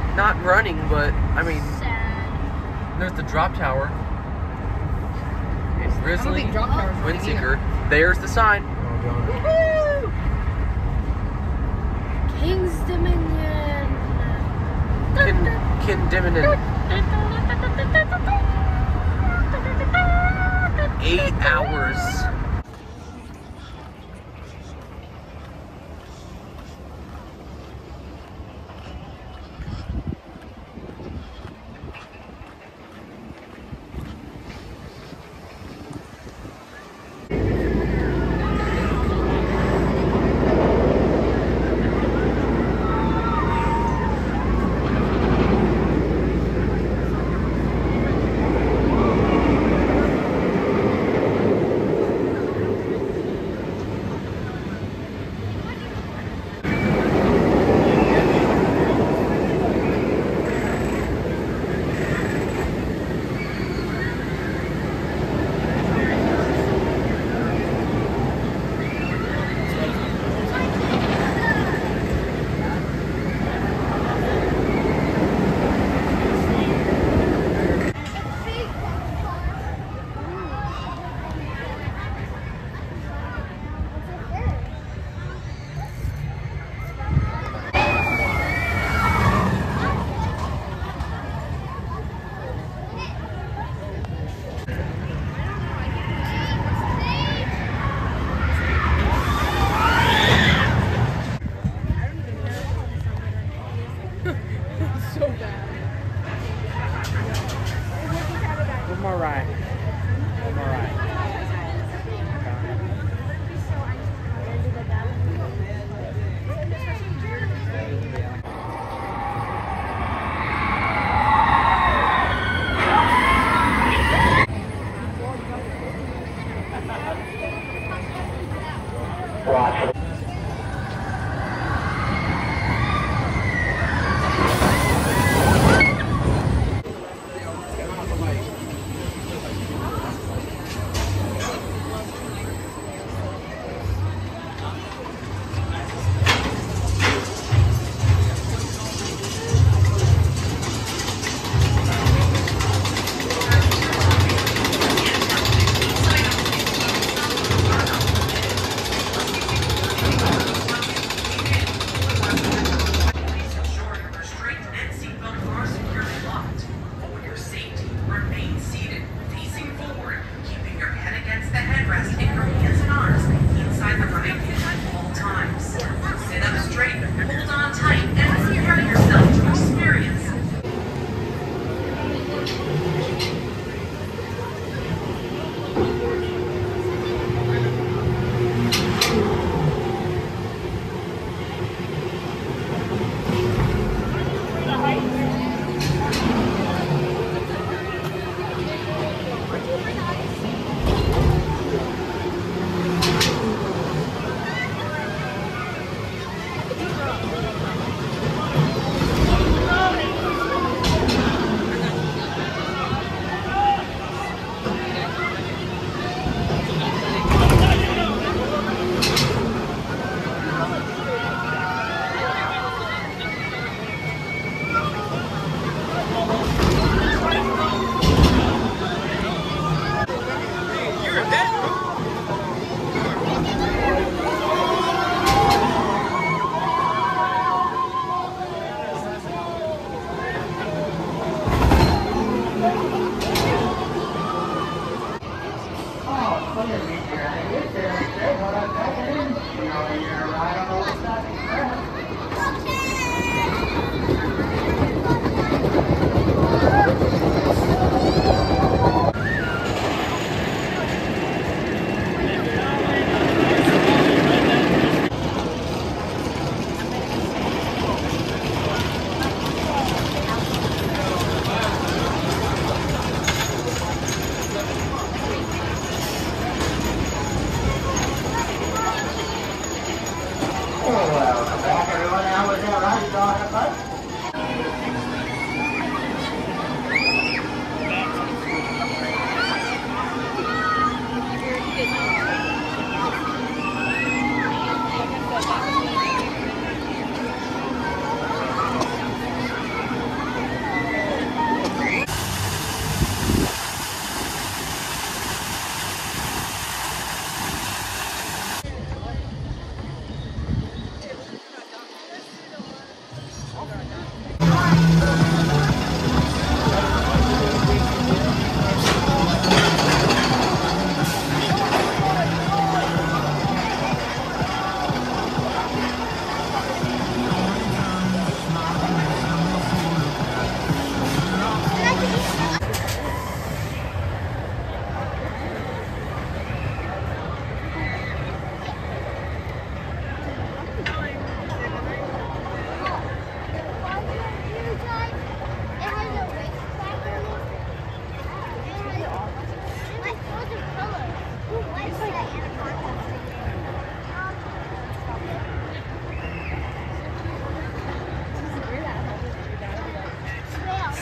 not running, but I mean, Sad. there's the drop tower. It's Grizzly, Windseeker. There's the sign. Woohoo! King's Dominion. Kindiminan. 8 hours.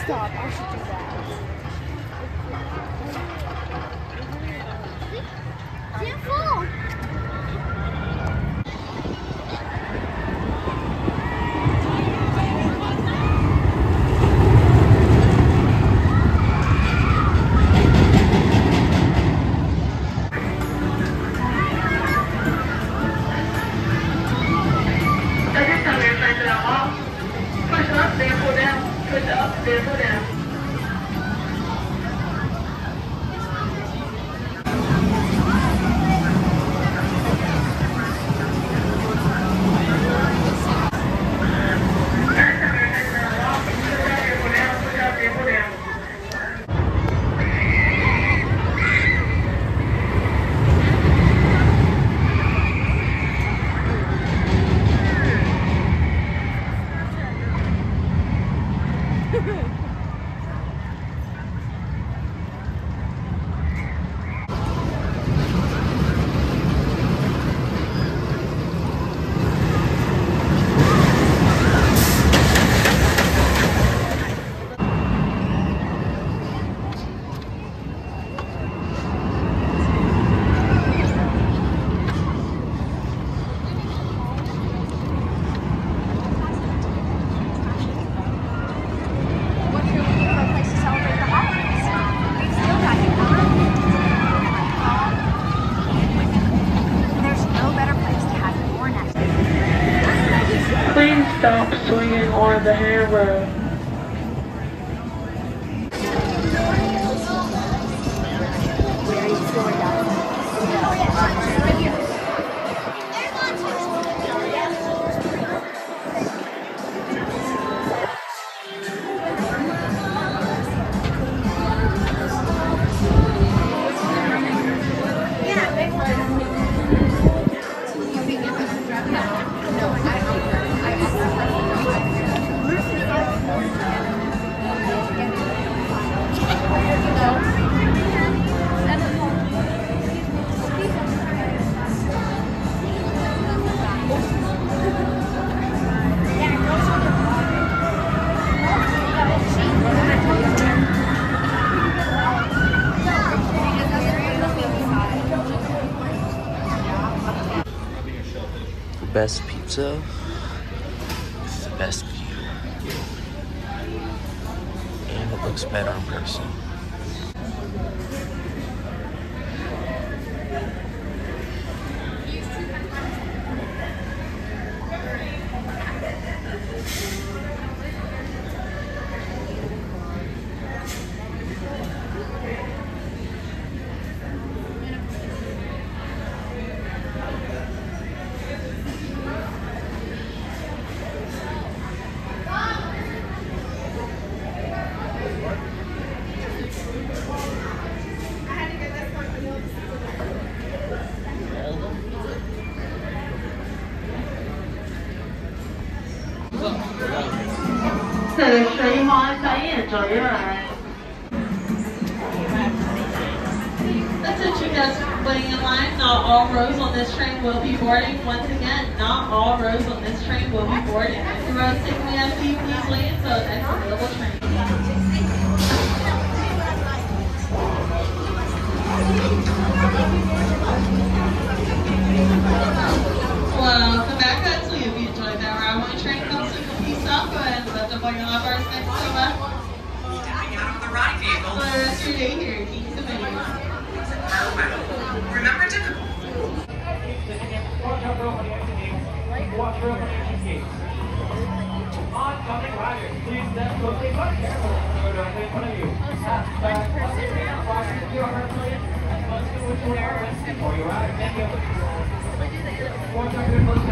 stop. I should do that. Can't fall. Push up, then pull down. Push up, then pull down. Please stop swinging on the handrail. Best pizza with the best view, and it looks better in person. That's it, you guys waiting in line. Not all rows on this train will be boarding. Once again, not all rows on this train will be boarding. If the rows taking the empty, please leave so the next available train. Welcome back. Hopefully if you enjoyed that ride. When the train comes to a piece up, go ahead and lift up on your left arms next to the left. Stepping out of the ride vehicle. For the rest of your day here, keep the video. Remember to oncoming riders, please step quickly but carefully to the door in front of you. Before you ride, many of the